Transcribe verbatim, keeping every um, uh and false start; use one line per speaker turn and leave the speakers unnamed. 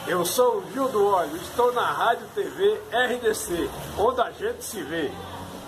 Eu sou o Gil do Óleo, estou na Rádio T V R D C, onde a gente se vê.